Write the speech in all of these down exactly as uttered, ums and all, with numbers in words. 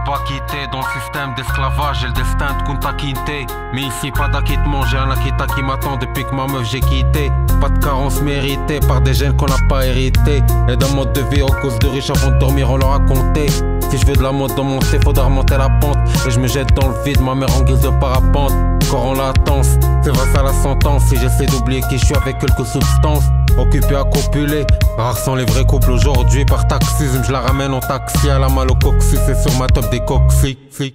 pas quitté dans le système d'esclavage, j'ai le destin de Kunta Kinte. Mais ici pas d'acquittement, j'ai un Akita qui m'attend depuis que ma meuf j'ai quitté. Pas de carence méritée par des gènes qu'on n'a pas hérité. Et d'un mode de vie aux causes de riches avant de dormir on leur a compté. Si je veux de la mode dans mon thé, faudra remonter la pente. Et je me jette dans le vide, ma mère en guise de parapente. Corps en latence, c'est vrai ça la sentence. Si j'essaie d'oublier qui je suis avec quelques substances, occupé à copuler. Rares sont les vrais couples aujourd'hui. Par taxisme, je la ramène en taxi à la malle au coccyx. C'est sur ma top des coccyx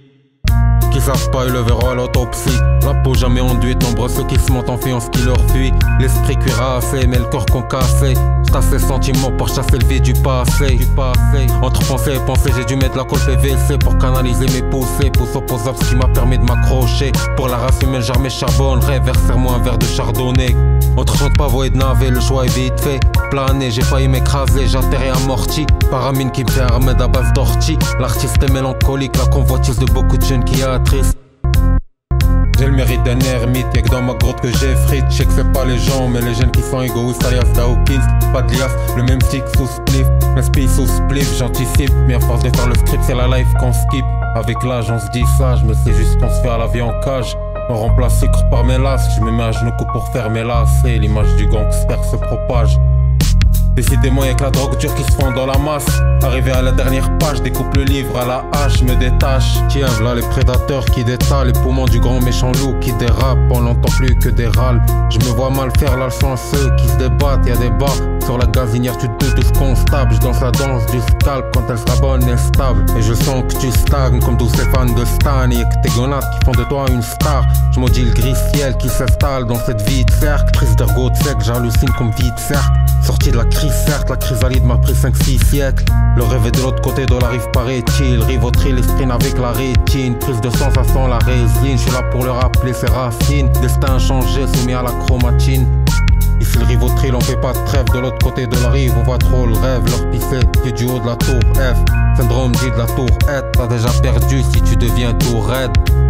qui savent pas, ils le verront à l'autopsie. La peau jamais enduite, nombreux ceux qui se montent en fiance qui leur fuit. L'esprit cuirassé, mais le corps concassé. J'tasse les sentiments pour chasser le vide du passé, du passé. Entre pensée et pensée, j'ai dû mettre la colle P V C pour canaliser mes poussées. Pouce opposable, ce qui m'a permis de m'accrocher. Pour la race humaine, j'armais charbonne. Rêve, serre-moi un verre de chardonnay. Entre chante pavot et de navet, le choix est vite fait. Plané, j'ai failli m'écraser, j'atterris amorti. Paramine qui me fait un remède à base d'ortie. L'artiste est mélancolique, la convoitise de beaucoup de jeunes qui attriste. J'ai le mérite d'un ermite, y'a que dans ma grotte que j'ai frite. J'sais que c'est pas les gens, mais les jeunes qui sont égoïstes alias Dawkins. Pas de lias, le même stick sous spliff. M'inspire sous spliff, j'anticipe. Mais à force de faire le script, c'est la life qu'on skip. Avec l'âge, on se dit sage, mais c'est juste qu'on se fait à la vie en cage. On remplace sucre par mélasse, je me mets à genoux pour faire mes lacets. L'image du gangster se propage. Décidément y'a que la drogue dure qui se fond dans la masse. Arrivé à la dernière page, découpe le livre à la hache, me détache. Tiens, voilà les prédateurs qui détalent, les poumons du grand méchant loup qui dérape. On n'entend plus que des râles. Je me vois mal faire la leçon à ceux qui se débattent. Y'a des bas sur la gazinière, tu te doutes de ce qu'on stable. Je danse la danse du scalp quand elle sera bonne et stable. Et je sens que tu stagnes comme tous ces fans de Stan. Y'a que tes gonades qui font de toi une star. Je maudis le gris ciel qui s'installe dans cette vie de cercle. Prise d'ergot sec, j'hallucine comme vie de cercle. Sorti de la crise, certes, la chrysalide m'a pris cinq six siècles. Le rêve est de l'autre côté de la rive, paraît-il. Rivotril, sprint avec la rétine. Prise de sensation, la résine. Je suis là pour le rappeler, ses racines. Destin changé, soumis à la chromatine. Ici le rivotril, on fait pas de trêve. De l'autre côté de la rive, on voit trop le rêve. Leur pisser, tu du haut de la tour F. Syndrome dit de la tour F. T'as déjà perdu si tu deviens tout raide.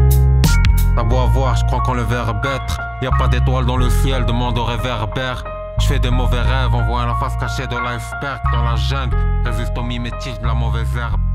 T'as beau avoir, je crois qu'on le verbe être. Y'a pas d'étoiles dans le ciel, demande au réverbère. Je fais des mauvais rêves, on voit la face cachée de l'iceberg dans la jungle. Résiste au mimétisme de la mauvaise herbe.